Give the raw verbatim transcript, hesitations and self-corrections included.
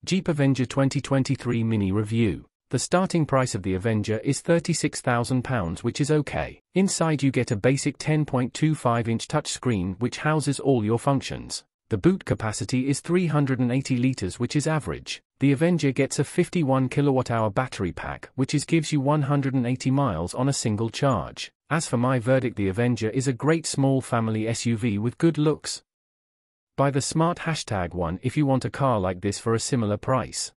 Jeep Avenger twenty twenty-three Mini Review. The starting price of the Avenger is thirty-six thousand pounds, which is okay. Inside you get a basic ten point two five inch touchscreen which houses all your functions. The boot capacity is three hundred eighty litres, which is average. The Avenger gets a fifty-one kilowatt hour battery pack which is gives you one hundred eighty miles on a single charge. As for my verdict, the Avenger is a great small family S U V with good looks. Buy the smart hashtag one if you want a car like this for a similar price.